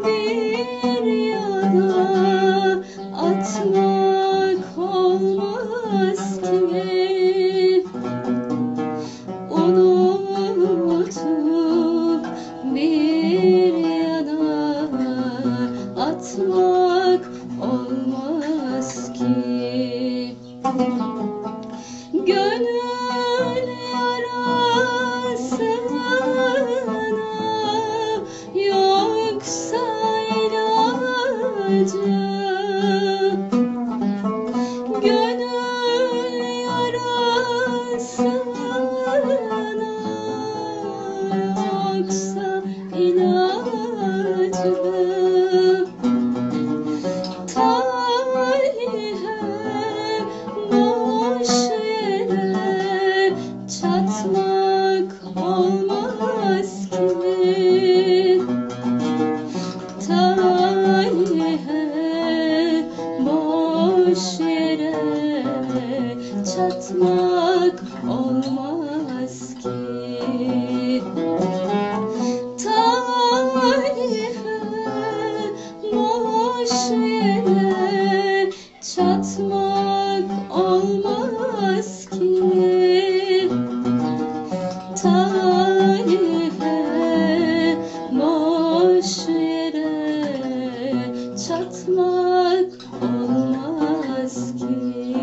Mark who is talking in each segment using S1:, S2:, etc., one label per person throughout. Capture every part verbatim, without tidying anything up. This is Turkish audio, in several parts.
S1: bir yana atmak olmaz ki. Unutup bir yana atmak olmaz ki. Gönül yarasına yoksa ilacı, gönül yarasına yoksa ilacı, talihe boş yere çatmak olmaz ki. Talihe boş yere çatmak olmaz ki. Talihe boş yere çatmak olmaz ki. Talihe boş yere çatmak olmaz ki.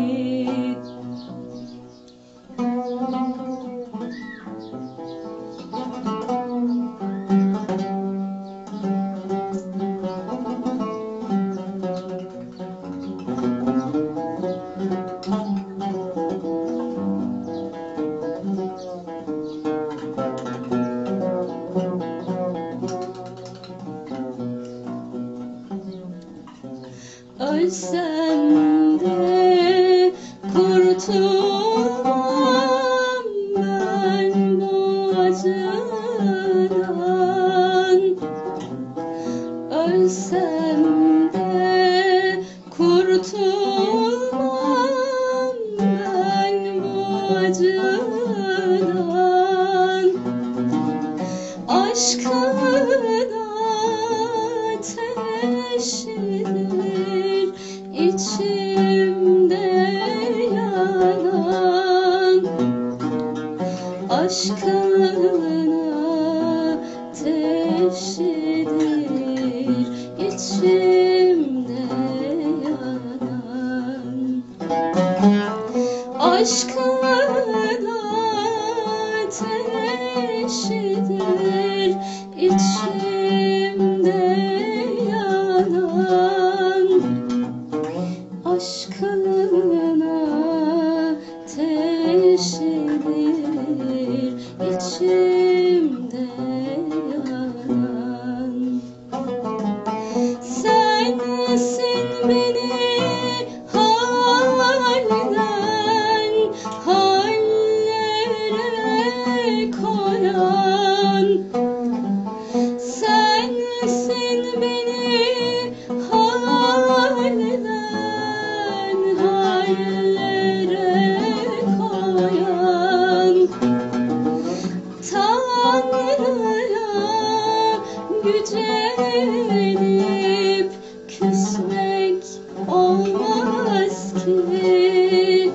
S1: Ölsem de kurtulmam ben bu acıdan. Ölsem de kurtulmam ben bu acıdan. Aşkın ateşidir İçimde yanan. Aşkın ateşidir içimde yanan. Aşkın ateşidir içimde yanan. Aşkın ateşidir içimde yanan. Sensin beni halden hallere koyan. Sensin beni halden hallere koyan. Tanrı'ya gücenip küsmek olmaz ki.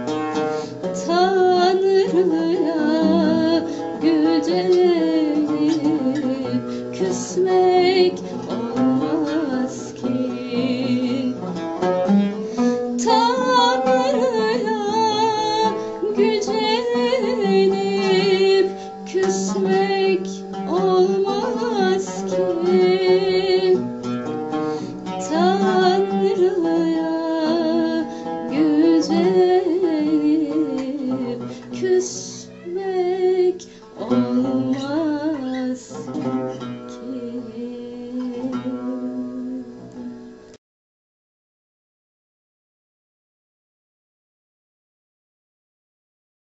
S1: Tanrı'ya gücenip küsmek olmaz ki. Tanrı'ya gücenip küsmek olmaz ki. Tanrı'ya gücenip küsmek olmaz ki.